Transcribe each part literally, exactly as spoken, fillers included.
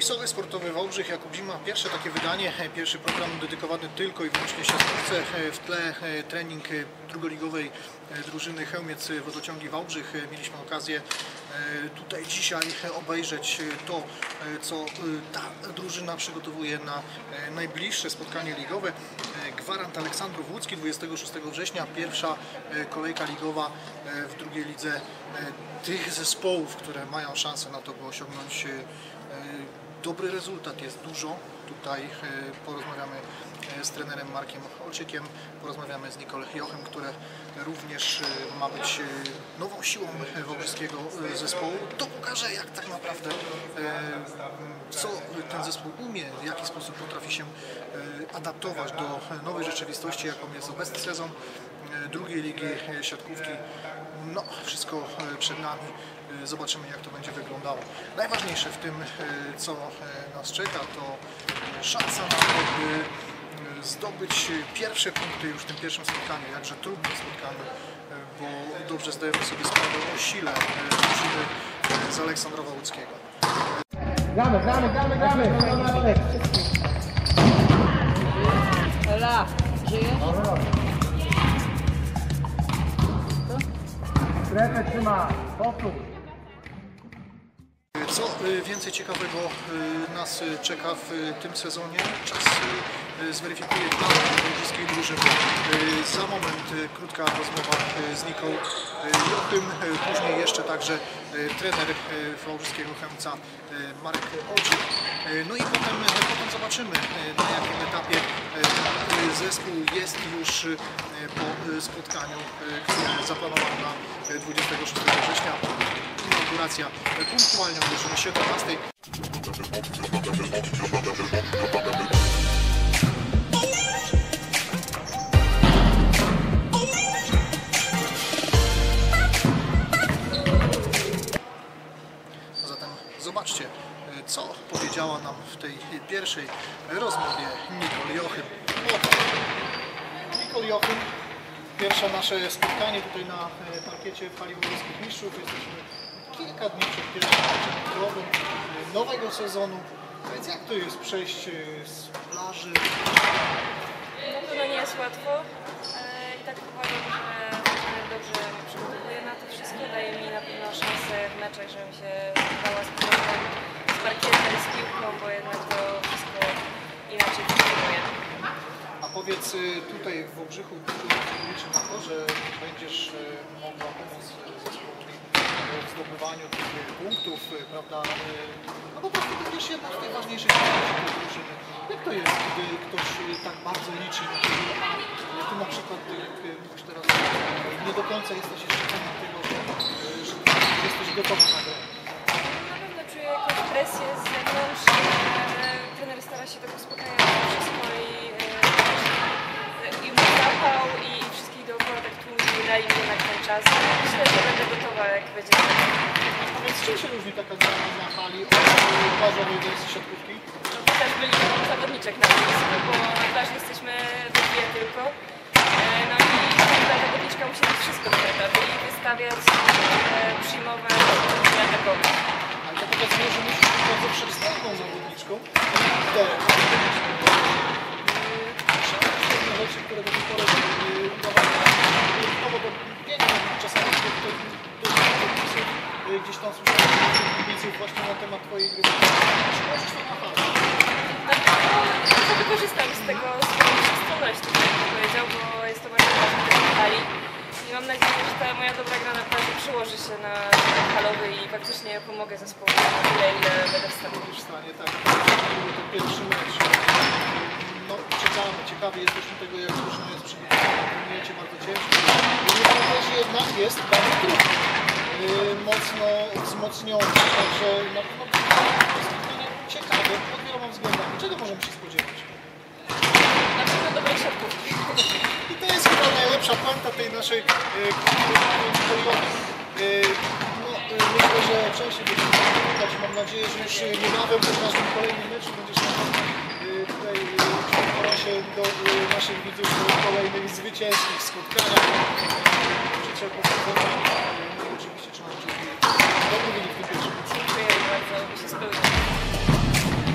Tennisowy Sportowy Wałbrzych, Jakub Zima. Pierwsze takie wydanie, pierwszy program dedykowany tylko i wyłącznie siatkówce. W tle trening drugoligowej drużyny Chełmiec Wodociągi Wałbrzych. Mieliśmy okazję tutaj dzisiaj obejrzeć to, co ta drużyna przygotowuje na najbliższe spotkanie ligowe. Gwarant Aleksandrów Łódzki dwudziestego szóstego września, pierwsza kolejka ligowa w drugiej lidze tych zespołów, które mają szansę na to, by osiągnąć dobry rezultat. Jest dużo. Tutaj porozmawiamy z trenerem Markiem Olczykiem, porozmawiamy z Nicole Jochem, które również ma być nową siłą wałbrzyskiego zespołu. To pokaże, jak tak naprawdę, co ten zespół umie, w jaki sposób potrafi się adaptować do nowej rzeczywistości, jaką jest obecny sezon drugiej ligi siatkówki. No, wszystko przed nami. Zobaczymy, jak to będzie wyglądało. Najważniejsze w tym, co nas czeka, to szansa na to, by zdobyć pierwsze punkty już w tym pierwszym spotkaniu, jakże trudnym spotkaniu, bo dobrze zdajemy sobie sprawę o sile drużyny z Aleksandrowa Łódzkiego. Gramy, gramy, gramy, gramy! gramy. Ela, żyjesz? Strefę trzyma, powtór. Co więcej ciekawego nas czeka w tym sezonie? Czas zweryfikuje plan wałbrzyskiej drużyny. Za moment krótka rozmowa z Niką Jochem, później jeszcze także trener wałbrzyskiego Chełmca Marek Olczyk. No i potem, potem zobaczymy, na jakim etapie zespół jest już po spotkaniu, które zaplanowano na dwudziestego szóstego września. Inauguracja punktualnie o godzinie siedemnastej. Zatem zobaczcie, co powiedziała nam w tej pierwszej rozmowie Nicole Jochem. Nicole Jochem, pierwsze nasze spotkanie tutaj na parkiecie w hali Wałbrzyskich Mistrzów. Jesteśmy kilka dni przed pierwszym meczem ligowym nowego sezonu. Więc jak to jest przejść z plaży? Na pewno nie jest łatwo i tak uważam, że dobrze mnie przygotowuję na to wszystko. Daje mi na pewno szansę w meczach, żebym się spotkała z powrotem z parkietem, z piłką, bo jednak to wszystko inaczej funkcjonuje. A powiedz, tutaj w Wałbrzychu liczę na to, że będziesz mogła pomóc zespołowi w zdobywaniu tych punktów, prawda? No po prostu będziesz jedna z najważniejszych części drużyny. Jak to jest, gdy ktoś tak bardzo liczy na to, że ty na przykład, jak mówisz teraz, nie do końca jesteś jeszcze pewna tego, że jesteś gotowa na grę? Na pewno czuję jakąś presję z zewnątrz. Trener stara się tak uspokajać wszystko i, i mój zapał i wszystkich dookoła tak tłumie, daj mi jednak ten czas. Myślę, że będę gotowa, jak będzie tak. A więc czym się różni taka gra na hali od plażowej wersji siatkówki? No to też byli zawodniczek na miejscu, bo na plaży jesteśmy we dwie tylko. No i ta zawodniczka musi być wszystko w etapie i wystawiać, przyjmować i atakować. Ale to pokazuje, że musisz być bardzo przystępną zawodniczką. Te rzeczy, które do tej pory udawały do pięknych czasami gdzieś tam słyszałem widzów właśnie na temat twojej gry. Czy możesz to naprawdę? Ja wykorzystam z tego swoją przystępność, tak jak powiedział, bo jest to bardzo ważne w tej hali. I mam nadzieję, że ta moja dobra gra na plaży przyłoży się na ten halowy i faktycznie pomogę zespołowi na tyle, ile będę w stanie. W stanie, tak. Był to pierwszy mecz. No, czekamy, ciekawi jesteśmy tego, jak drużyna jest przygotowana. Trenujecie bardzo ciężko. Mimo też jednak jest bardzo trudny. Mocno wzmocniony, także na pewno spotkanie ciekawe pod wieloma względami. Czego możemy się spodziewać? Na pewno dobrej siatkówki. I to jest chyba najlepsza puenta tej naszej kolorowej. No, myślę, że częściej będziemy spotkać. Mam nadzieję, że już niebawem po każdym kolejnym meczu będziesz tutaj przekonała się do naszych widzów do kolejnych zwycięskich spotkaniach. Życzę powodzenia. Oczywiście trzymam kciuki. Dobry wynik w tym pierwszym meczu. Dziękuję bardzo, by się spełniło.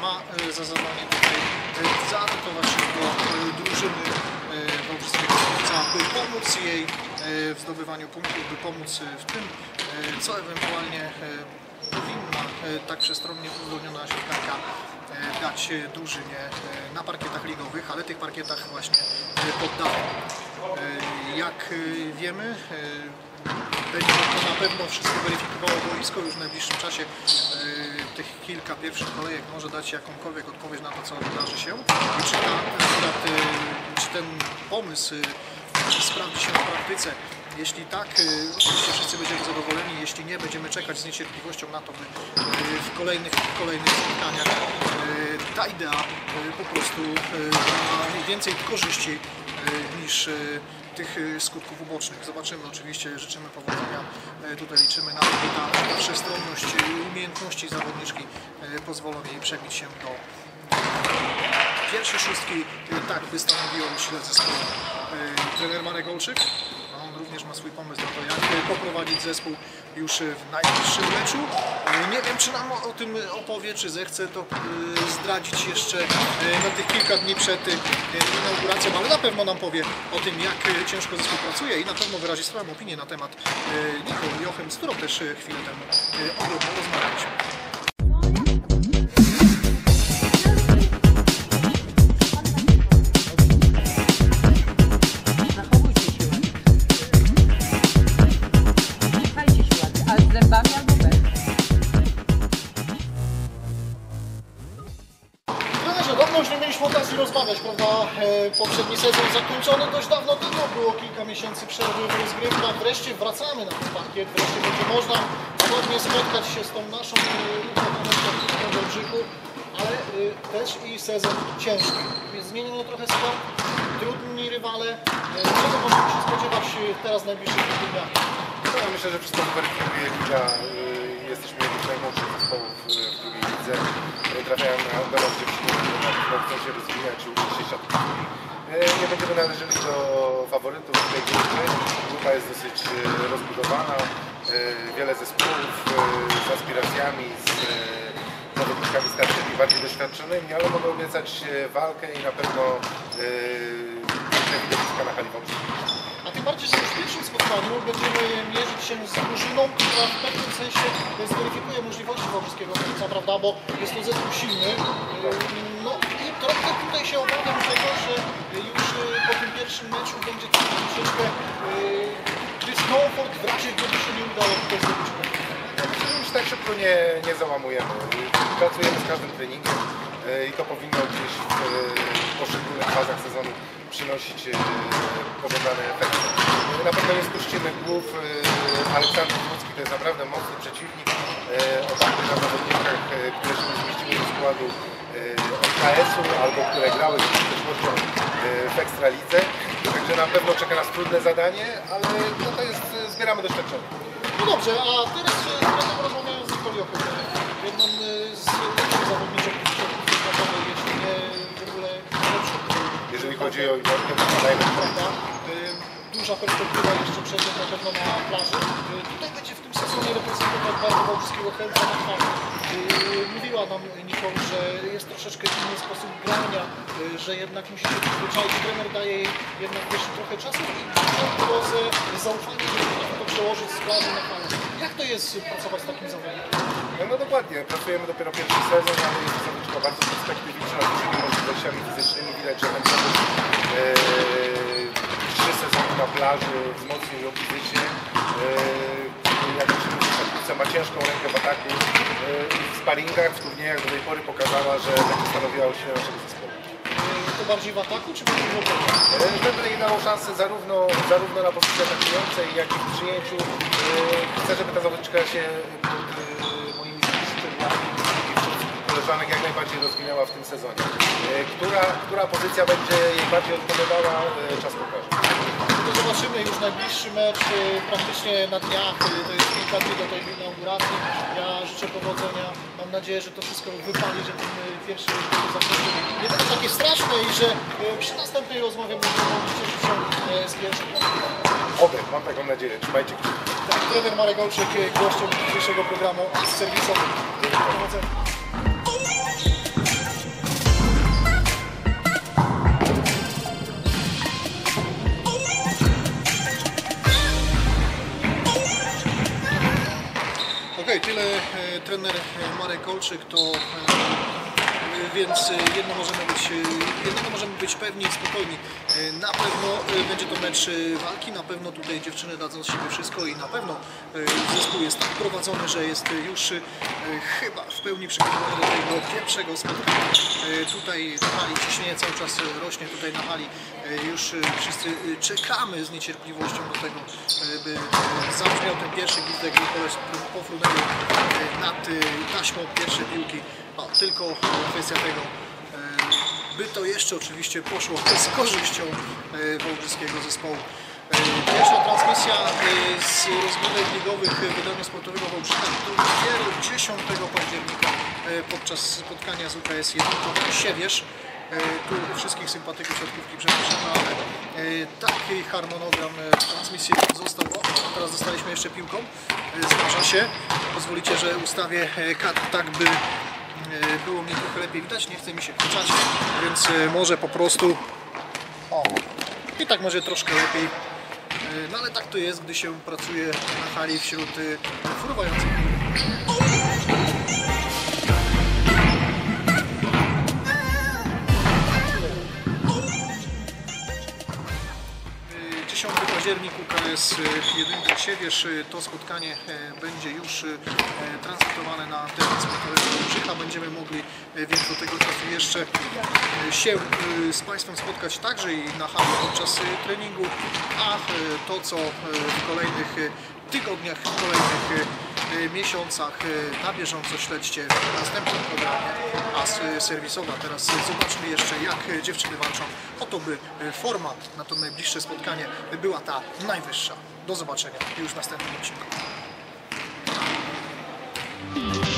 ma za zadanie tutaj zaadaptować się do drużyny wałbrzyskiego Chemca, by pomóc jej w zdobywaniu punktów, by pomóc w tym, co ewentualnie powinna tak przestronnie uzdolniona siatkarka dać drużynie na parkietach ligowych, ale tych parkietach właśnie poddanych. Jak wiemy, będzie to na pewno wszystko weryfikowało boisko już w najbliższym czasie. Tych kilka pierwszych kolejek może dać jakąkolwiek odpowiedź na to, co wydarzy się. I czy, ta, akurat, czy ten pomysł sprawdzi się w praktyce. Jeśli tak, oczywiście wszyscy będziemy zadowoleni, jeśli nie, będziemy czekać z niecierpliwością na to, by w kolejnych, w kolejnych spotkaniach ta idea po prostu ma więcej korzyści niż tych skutków ubocznych. Zobaczymy, oczywiście życzymy powodzenia, tutaj liczymy na to, by ta, ta wszechstronność umiejętności zawodniczki pozwolą jej przebić się do pierwszej szóstki. Tak by stanowiło myślę zespół trener Marek Olczyk. Również ma swój pomysł na to, jak poprowadzić zespół już w najbliższym meczu. Nie wiem, czy nam o tym opowie, czy zechce to zdradzić jeszcze na tych kilka dni przed inauguracją, ale na pewno nam powie o tym, jak ciężko zespół pracuje i na pewno wyrazi swoją opinię na temat Nikoli Jochem, z którą też chwilę temu oglądał, rozmawialiśmy. Dawno już nie mieliśmy okazji rozmawiać, prawda? Poprzedni sezon zakończony dość dawno temu, było kilka miesięcy przerwy w rozgrywkach. Wreszcie wracamy na ten parkiet, wreszcie będzie można ponownie spotkać się z tą naszą ukochaną w Wałbrzychu, ale też i sezon ciężki. Zmieniono trochę skład, trudni rywale. Czego możemy się spodziewać teraz w najbliższych dniach? No, ja myślę, że wszystko weryfikuje liga. Jesteśmy jednym z najmłodszych zespołów w drugiej lidze. Trafiają na obelą dziewczynę, która chcą się rozwijać i uczyć się siatki. Nie będziemy należeli do faworytów tej grupy. Grupa jest dosyć rozbudowana. Wiele zespołów z aspiracjami, z zawodnikami starszymi, bardziej doświadczonymi, ale mogą obiecać walkę i na pewno piękne widowiska na hali Wałbrzyskiej. A tym bardziej, że już w pierwszym spotkaniu będziemy mierzyć się z drużyną, która w pewnym sensie zweryfikuje możliwości wałbrzyskiego Chemca, prawda, bo jest to zespół silny. No i trochę tutaj się obawiam tego, że już po tym pierwszym meczu będzie to troszeczkę dyskomfort w razie, gdyby się nie udało tutaj zrobić. Myślę, że już tak szybko nie, nie załamujemy. Pracujemy z każdym treningiem i to powinno gdzieś w poszczególnych fazach sezonu przynosić pożądane efekty. Na pewno nie spuścimy głów. Aleksander Wódzki to jest naprawdę mocny przeciwnik. Oparty na zawodnikach, które się nie zmieściły do składu K S u albo które grały z przeszłością w Ekstralidze. Także na pewno czeka nas trudne zadanie, ale no to jest, zbieramy doświadczenie. No dobrze, a teraz będę rozmawiał z Nikoli Jochem, jedną z lepszych zawodniczek, jeśli nie w ogóle lepszą. Jeżeli chodzi o Jorkę, to najlepsza. Duża perspektywa jeszcze przed nią na pewno na plaży. Tutaj będzie w tym sezonie reprezentować bardzo wałbrzyskiego Chemca na twarzy. Mówiła nam Nikol, że jest troszeczkę inny sposób grania, że jednak musi się przyzwyczaić. Trener daje jej jednak jeszcze trochę czasu i dużą dozę zaufania, żeby to przełożyć z plaży na falę. Jak to jest pracować z takim zawodnikiem? No, no dokładnie, pracujemy dopiero pierwszy sezon, ale jest to zawodniczka bardzo perspektywiczna, z dużymi możliwościami fizycznymi. Widać, że ten zawód trzy sezony na plaży wzmocnił ją fizycznie. Jak już ma ciężką rękę w ataku i w sparingach, w turniejach do tej pory pokazała, że będzie stanowiła się naszego zespołu. To bardziej w ataku czy bardziej w obronie? Będę jej dało szansę zarówno, zarówno na pozycji atakującej, jak i w przyjęciu. Chcę, żeby ta zawodniczka się pod moimi skrzydłami i koleżanek jak najbardziej rozwinęła w tym sezonie. Która, która pozycja będzie jej bardziej odpowiadała, czas pokaże. To zobaczymy już najbliższy mecz praktycznie na dniach, to jest kilka dni do tej inauguracji. Ja życzę powodzenia, mam nadzieję, że to wszystko wypali, że ten pierwszy zakończy nie będzie takie straszne i że przy następnej rozmowie będziemy mogli cieszyć się z pierwszym. Oby, mam taką nadzieję, trzymajcie kciuki. Tak, trener Marek Olczyk, gościem dzisiejszego programu z serwisowym. Powodzenia. trener Marek Olczyk, to więc jedno możemy być, jednego możemy być pewni i spokojni. Na pewno będzie to mecz walki, na pewno tutaj dziewczyny dadzą z siebie wszystko i na pewno zespół jest tak prowadzony, że jest już chyba w pełni przygotowany do tego pierwszego spotkania. Tutaj na hali ciśnienie cały czas rośnie, tutaj na hali już wszyscy czekamy z niecierpliwością do tego, by zabrzmiał ten pierwszy gwizdek, by pofrunęły nad taśmą pierwsze piłki. O, tylko kwestia tego, by to jeszcze oczywiście poszło z korzyścią wałbrzyskiego zespołu. Pierwsza transmisja z rozgrywek ligowych wydania sportowego Wałbrzycha to dopiero dziesiątego października podczas spotkania z U K S jeden Siewierz. Tu wszystkich sympatyków siatkówki przepraszam, ale taki harmonogram transmisji został. O, teraz dostaliśmy jeszcze piłką, zdarza się. Pozwolicie, że ustawię kadr tak, by było mnie trochę lepiej widać, nie chce mi się kłócać, więc może po prostu o, i tak może troszkę lepiej, no ale tak to jest, gdy się pracuje na hali wśród fruwających. dziesiąty październik U K S jeden Siewierz. To spotkanie będzie już transmitowane na antenie sportowego Wałbrzycha. Będziemy mogli więc do tego czasu jeszcze się z Państwem spotkać także i na hali podczas treningu, a to co w kolejnych tygodniach, w kolejnych miesiącach na bieżąco śledźcie w następnym programie As Serwisowa. Teraz zobaczmy jeszcze, jak dziewczyny walczą o to, by forma na to najbliższe spotkanie była ta najwyższa. Do zobaczenia już w następnym odcinku.